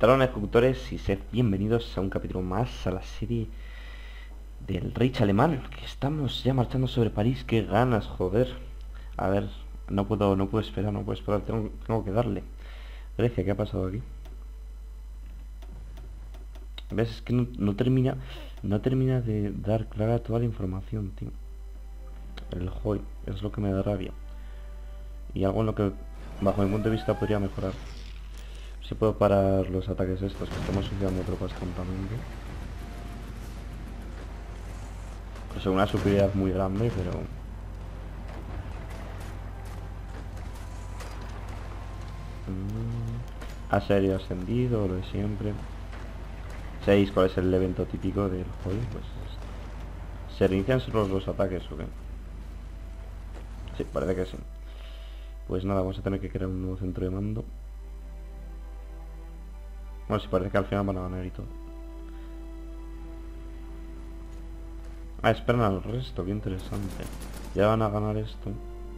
Talón ejecutores y sed bienvenidos a un capítulo más a la serie del Reich alemán, que estamos ya marchando sobre París. Qué ganas, joder. A ver, no puedo esperar, tengo que darle. Grecia, ¿qué ha pasado aquí? ¿Ves? Es que no termina de dar clara toda la información, tío. El JOI, es lo que me da rabia. Y algo en lo que, bajo mi punto de vista, podría mejorar. Si puedo parar los ataques estos, que estamos suiciando tropas tontamente. Pues una superioridad muy grande, pero... Asedio ascendido, lo de siempre. ¿Sabéis cuál es el evento típico del juego? Pues ¿se reinician solo los ataques o qué? Sí, parece que sí. Pues nada, vamos a tener que crear un nuevo centro de mando. Bueno, sí, parece que al final van a ganar y todo. Ah, esperan al resto, qué interesante. Ya van a ganar esto.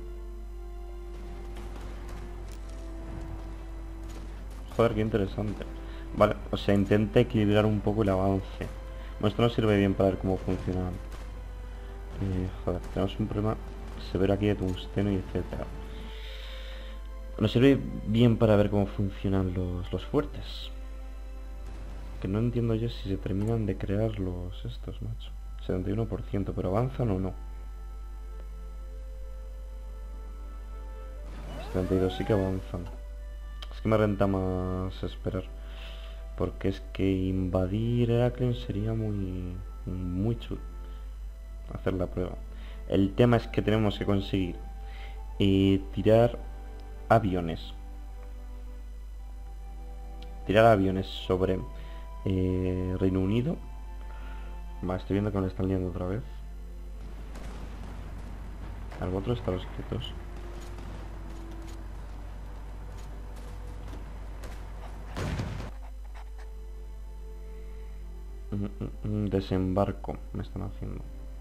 Joder, qué interesante. Vale, o sea, intenta equilibrar un poco el avance. Bueno, esto nos sirve bien para ver cómo funcionan. Joder, tenemos un problema severo aquí de tungsteno y etcétera. Nos sirve bien para ver cómo funcionan los fuertes. Que no entiendo yo si se terminan de crear los estos, macho. 71%, pero avanzan o no. 72 sí que avanzan. Es que me renta más esperar. Porque es que invadir Heraclion sería muy chulo. Hacer la prueba. El tema es que tenemos que conseguir tirar aviones. Tirar aviones sobre Reino Unido. Va, estoy viendo que me lo están liando otra vez. Algo otro está los quietos. Desembarco me están haciendo.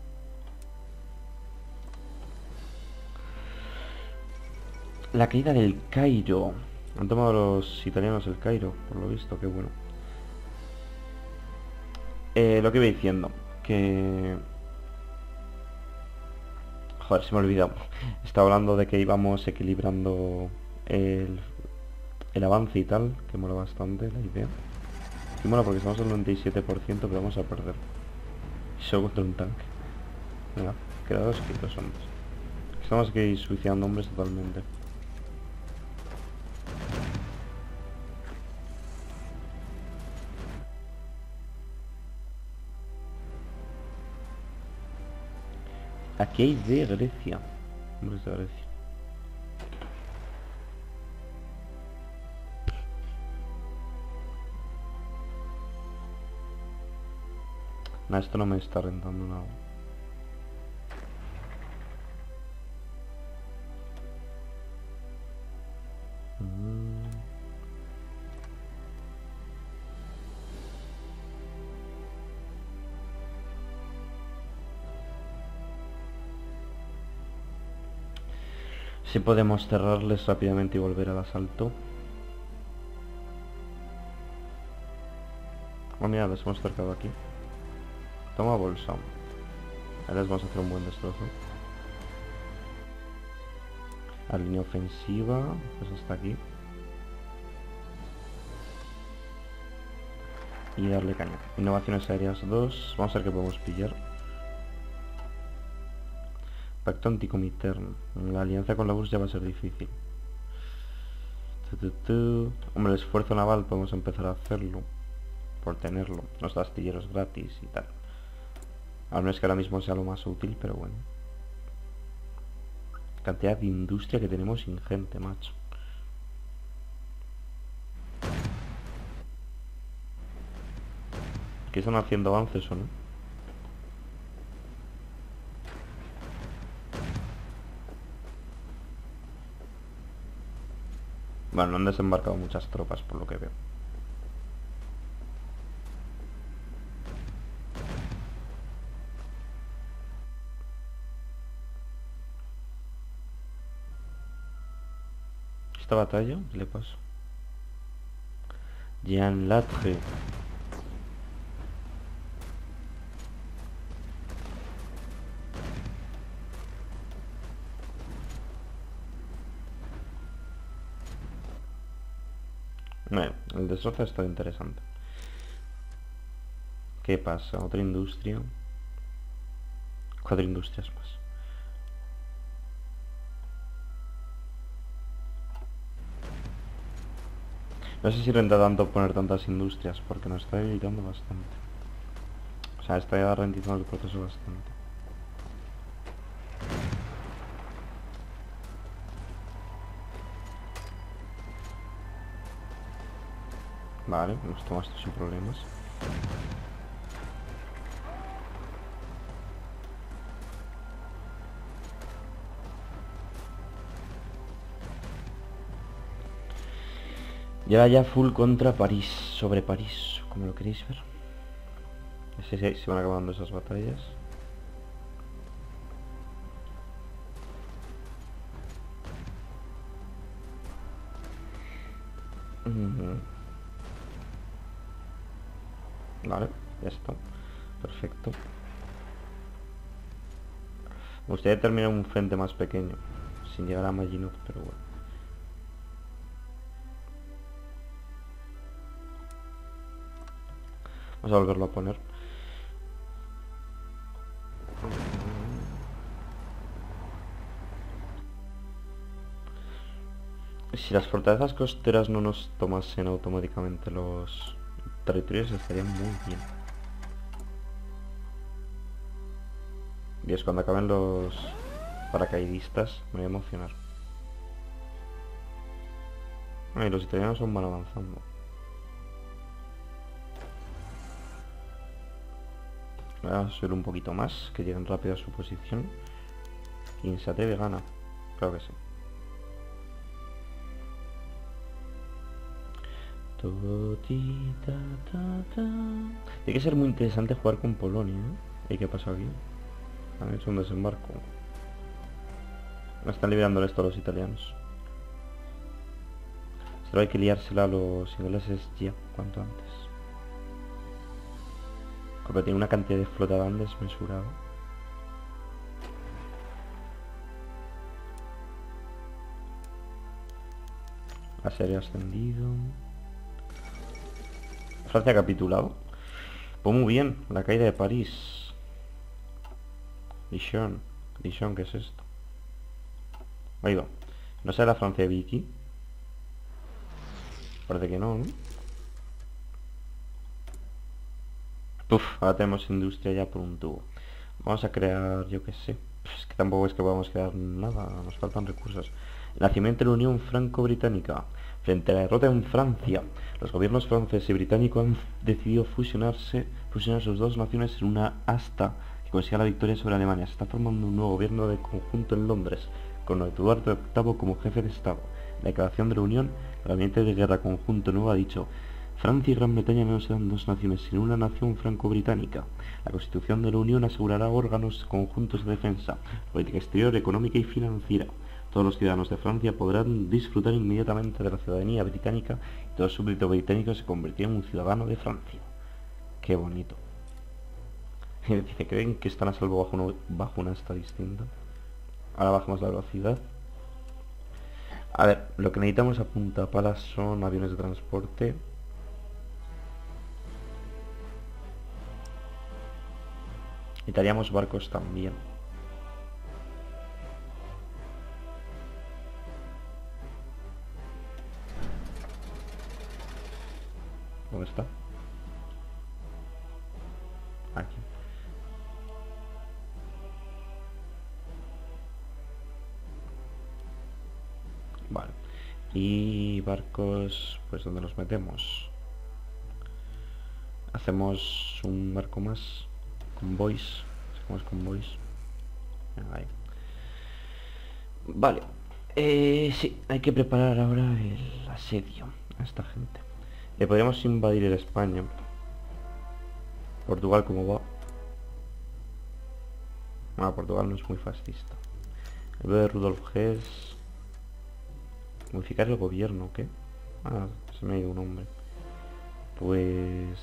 La caída del Cairo. Han tomado los italianos el Cairo, por lo visto, qué bueno. Lo que iba diciendo, que... Joder, se me ha olvidado. Estaba hablando de que íbamos equilibrando el, el avance y tal, que mola bastante la idea. Y mola porque estamos al 97%, pero vamos a perder. Y solo contra un tanque. Venga, quedados quietos, hombres. Estamos aquí suicidando hombres totalmente. Aquí hay de Grecia. Hombres de Grecia. Nah, esto no me está rentando nada. Si podemos cerrarles rápidamente y volver al asalto. Oh, mira, les hemos cercado aquí. Toma bolsa. Ahora les vamos a hacer un buen destrozo. A línea ofensiva, pues hasta aquí. Y darle caña. Innovaciones aéreas 2. Vamos a ver qué podemos pillar. Pacto anticomitern. La alianza con la URSS ya va a ser difícil. Hombre, el esfuerzo naval podemos empezar a hacerlo. Por tenerlo. Los astilleros gratis y tal. Aún no es que ahora mismo sea lo más útil, pero bueno. Cantidad de industria que tenemos ingente, macho. ¿Qué están haciendo avances o no? Bueno, no han desembarcado muchas tropas por lo que veo. Esta batalla le paso. Jean Latre. Bueno, el destrozo está interesante. ¿Qué pasa? Otra industria. 4 industrias más. No sé si renta tanto poner tantas industrias, porque nos está evitando bastante. O sea, está ralentizando el proceso bastante. Vale, nos toma esto sin problemas. Y ahora ya full contra París, sobre París, como lo queréis ver. Sí, sí, se van acabando esas batallas. Vale, ya está. Perfecto. Me gustaría terminar un frente más pequeño, sin llegar a Maginot, pero bueno. Vamos a volverlo a poner. Si las fortalezas costeras no nos tomasen automáticamente los territorios, estaría muy bien. Y es cuando acaben los paracaidistas, me voy a emocionar. Ay, los italianos aún van avanzando. Voy a subir un poquito más, que lleguen rápido a su posición. Quien se atreve gana. Claro que sí. Tiene que ser muy interesante jugar con Polonia, ¿eh? ¿Y qué pasa aquí? Han hecho un desembarco. Están liberando esto a los italianos. Solo hay que liársela a los ingleses ya, cuanto antes. Porque tiene una cantidad de flota tan desmesurada. Asedio ascendido. Francia ha capitulado. Pues muy bien, la caída de París. Dijon. Dijon, ¿qué es esto? Oiga, ¿no será la Francia de Vicky? Parece que no, ¿no? Uf, ahora tenemos industria ya por un tubo. Vamos a crear, yo qué sé. Es que tampoco es que podamos crear nada, nos faltan recursos. El nacimiento de la Unión Franco-Británica. Frente a la derrota en Francia, los gobiernos francés y británico han decidido fusionar sus dos naciones en una hasta que consiga la victoria sobre Alemania. Se está formando un nuevo gobierno de conjunto en Londres, con Eduardo VIII como jefe de Estado. La declaración de la Unión, el gabinete de guerra conjunto nuevo ha dicho: Francia y Gran Bretaña no serán dos naciones, sino una nación franco-británica. La Constitución de la Unión asegurará órganos conjuntos de defensa, política exterior, económica y financiera. Todos los ciudadanos de Francia podrán disfrutar inmediatamente de la ciudadanía británica y todo súbdito británico se convertirá en un ciudadano de Francia. Qué bonito. Dice, ¿creen que están a salvo bajo una esta distinta? Ahora bajamos la velocidad. A ver, lo que necesitamos a punta pala son aviones de transporte. Necesitaríamos barcos también. ¿Dónde está? Aquí. Vale. Y barcos, pues ¿dónde los metemos? Hacemos un barco más. Convoys. Sacamos convoys. Ahí. Vale. Sí, hay que preparar ahora el asedio a esta gente. Podríamos invadir el España. Portugal, ¿cómo va? Ah, Portugal no es muy fascista. El de Rudolf Hess. Modificar el gobierno, ¿qué? Ah, se me ha ido un hombre. Pues...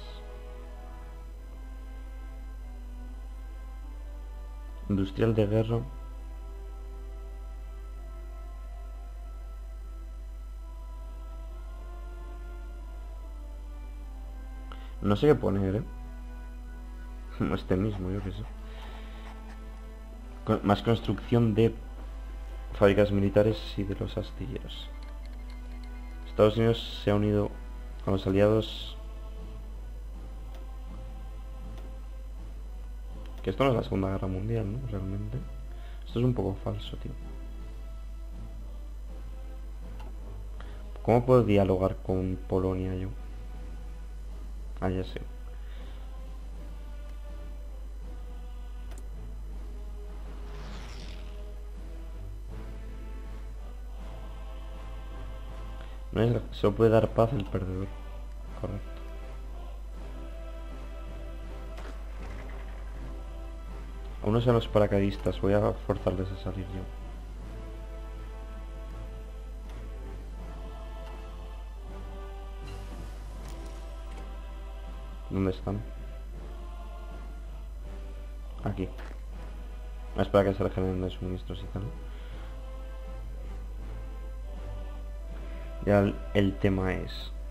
Industrial de guerra. No sé qué poner, ¿eh? Este mismo, yo qué sé. Más construcción de fábricas militares y de los astilleros. Estados Unidos se ha unido a los aliados. Que esto no es la Segunda Guerra Mundial, ¿no? Realmente. Esto es un poco falso, tío. ¿Cómo puedo dialogar con Polonia yo? Ah, ya sé. No es, solo puede dar paz el perdedor. Correcto. A unos a los paracaidistas. Voy a forzarles a salir yo. ¿Dónde están? Aquí. Espera que se regeneren de suministros y tal. Ya el tema es...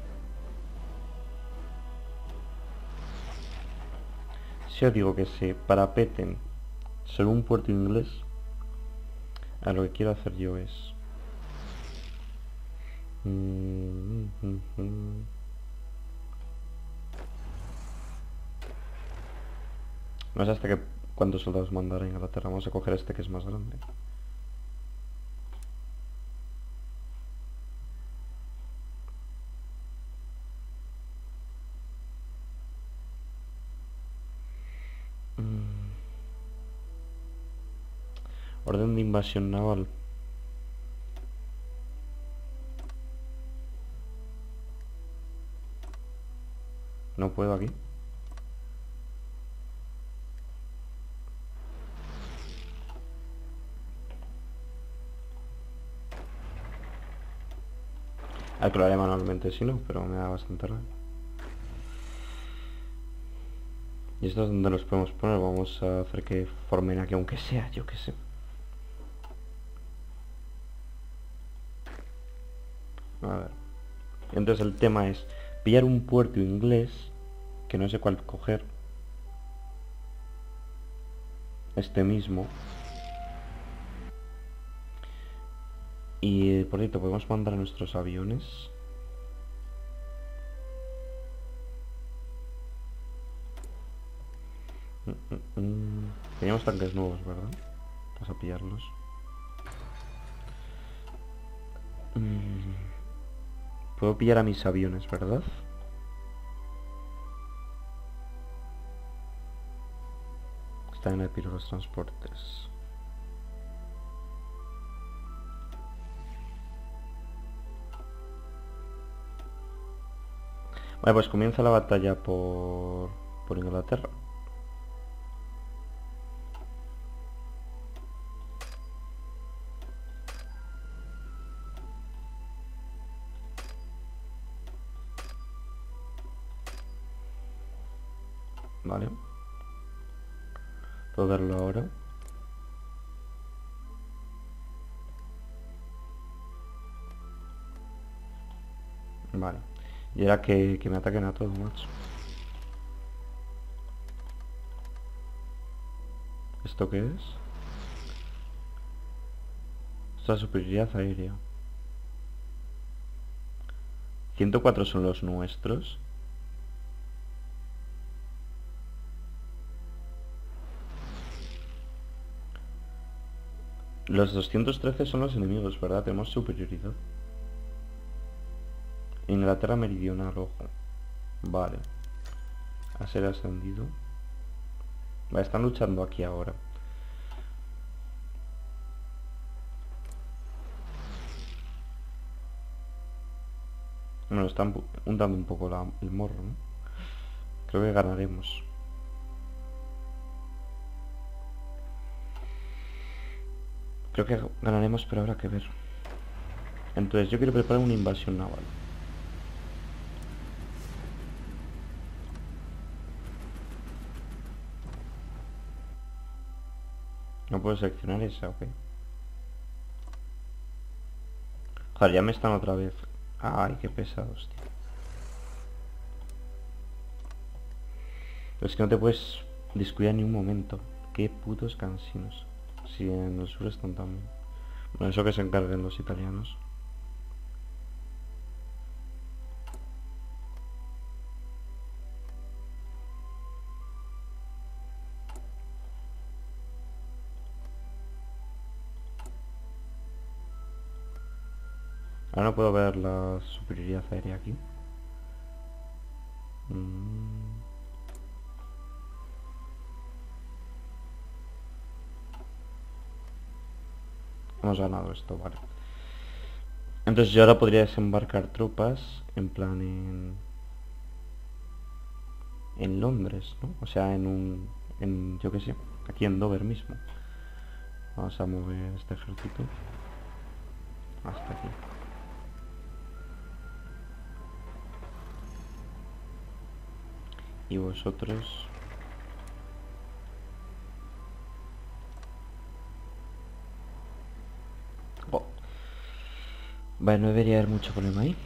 Si os digo que se parapeten sobre un puerto inglés, a lo que quiero hacer yo es... No sé hasta qué cuántos soldados mandar a Inglaterra. Vamos a coger este que es más grande. Orden de invasión naval. No puedo aquí. Al que lo haré manualmente si no, pero me da bastante rabia. Y esto es donde los podemos poner. Vamos a hacer que formen aquí, aunque sea, yo que sé. A ver. Entonces el tema es pillar un puerto inglés, que no sé cuál coger. Este mismo. Y por cierto, podemos mandar a nuestros aviones. Teníamos tanques nuevos, ¿verdad? Vamos a pillarlos. Puedo pillar a mis aviones, ¿verdad? Están en el piro los transportes. Vale, pues comienza la batalla por Inglaterra. Vale. Puedo verlo ahora. Vale. Y era que me ataquen a todos, macho. ¿Esto qué es? Esto es superioridad aérea. 104 son los nuestros. Los 213 son los enemigos, ¿verdad? Tenemos superioridad. Inglaterra meridional, ojo. Vale. A ser ascendido. Vale, están luchando aquí ahora. Bueno, están untando un poco el morro, ¿no? Creo que ganaremos. Creo que ganaremos, pero habrá que ver. Entonces, yo quiero preparar una invasión naval. No puedo seleccionar esa, ok. Joder, ya me están otra vez. Ay, qué pesados, tío. Pero es que no te puedes descuidar ni un momento. Qué putos cansinos. Si en el sur están también. Bueno, eso que se encarguen los italianos. Ahora no puedo ver la superioridad aérea aquí. Mm. Hemos ganado esto, vale. Entonces yo ahora podría desembarcar tropas en plan en Londres, ¿no? O sea, yo qué sé, aquí en Dover mismo. Vamos a mover este ejército hasta aquí. Y vosotros... Oh. Vale, no debería haber mucho problema ahí.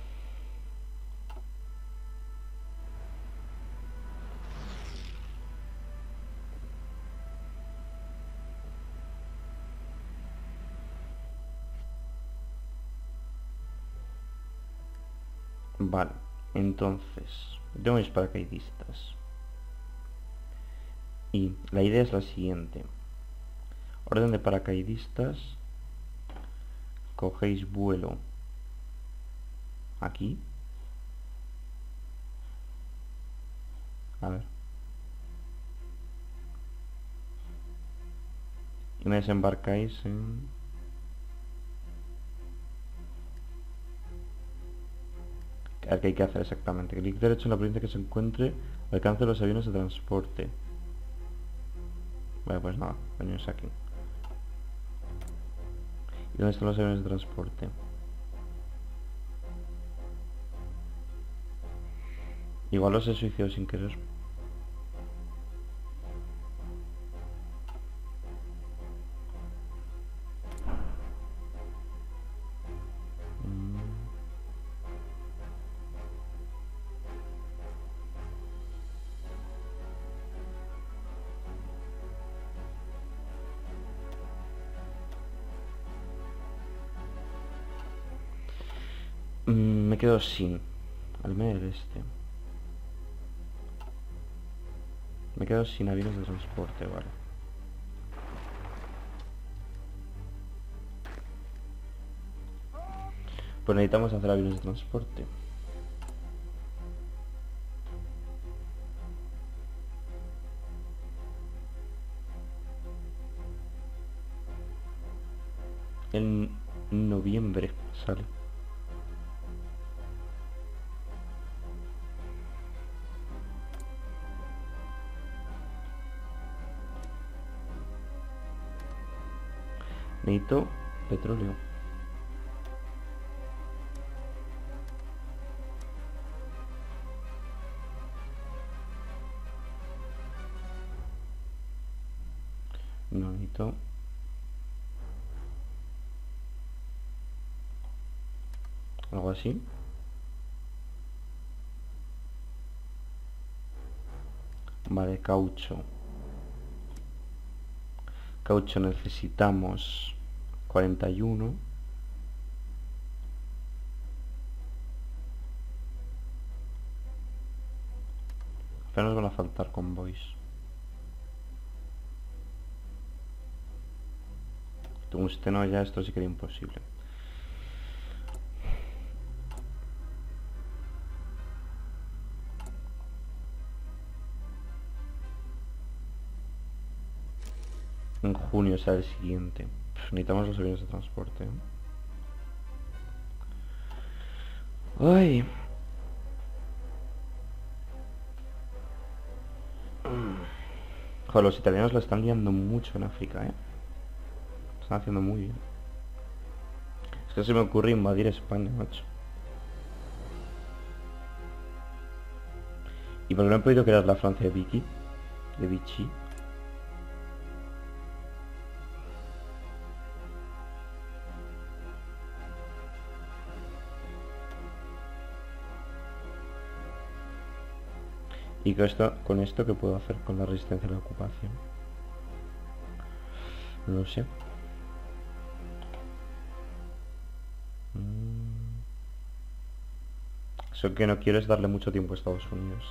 Vale, entonces, tengo mis paracaidistas. Y la idea es la siguiente. Orden de paracaidistas. Cogéis vuelo aquí. A ver. Y me desembarcáis en... A ver qué hay que hacer exactamente. Clic derecho en la provincia que se encuentre al alcance de los aviones de transporte. Vale, pues nada, venimos aquí. ¿Y dónde están los aviones de transporte? Igual los he suicidado sin querer. Me quedo sin. Al menos este. Me quedo sin aviones de transporte, vale. Pues necesitamos hacer aviones de transporte. En noviembre sale. Necesito petróleo. No necesito... algo así. Vale, caucho. Caucho necesitamos 41. Pero nos van a faltar convoys. Tungsteno ya, esto sí que era imposible. En junio será el siguiente. Necesitamos los aviones de transporte. Ay. Joder, los italianos lo están liando mucho en África, ¿eh? Lo están haciendo muy bien. Es que se me ocurre invadir España, macho. ¿Y por qué no he podido crear la Francia de Vichy? De Vichy. Y con esto, ¿qué puedo hacer con la resistencia a la ocupación? No lo sé. Eso que no quiero es darle mucho tiempo a Estados Unidos.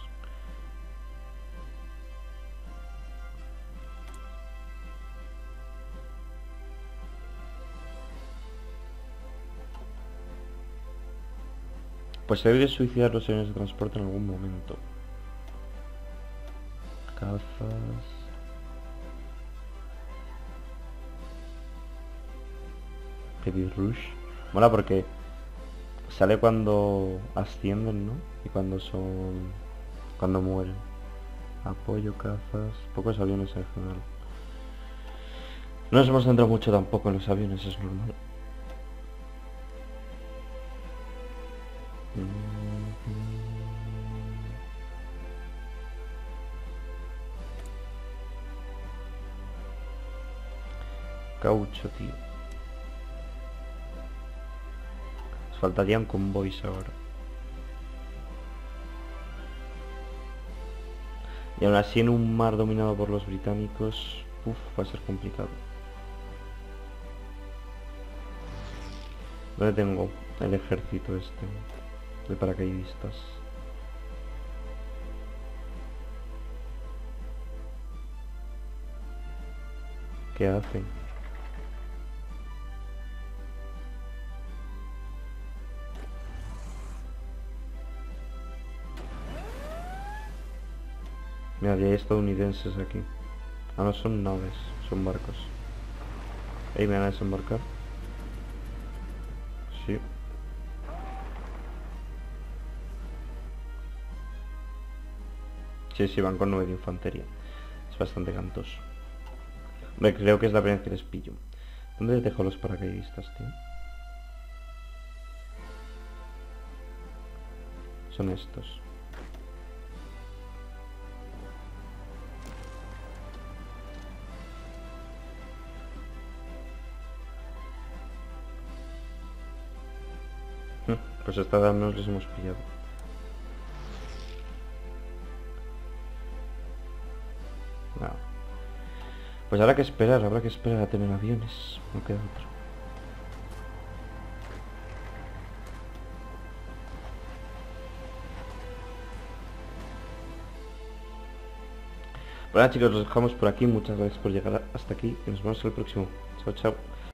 Pues se debe suicidar los aviones de transporte en algún momento. Cazas. Pedir rush. Mola porque sale cuando ascienden, ¿no? Y cuando mueren. Apoyo, cazas. Pocos aviones en general. No nos hemos centrado mucho tampoco en los aviones, es normal. Caucho, tío. Nos faltarían convoys ahora. Y aún así en un mar dominado por los británicos, va a ser complicado. ¿Dónde tengo el ejército este de paracaidistas? ¿Qué hacen? Mira, ya hay estadounidenses aquí. Ah, no son naves, son barcos. ¿Me van a desembarcar? Sí. Sí, van con 9 de infantería. Es bastante cantoso. Hombre, creo que es la primera vez que les pillo. ¿Dónde dejo los paracaidistas, tío? Son estos. Pues esta vez no les hemos pillado. Nada. Pues habrá que esperar a tener aviones. No queda otro. Bueno chicos, los dejamos por aquí. Muchas gracias por llegar hasta aquí y nos vemos en el próximo. Chao, chao.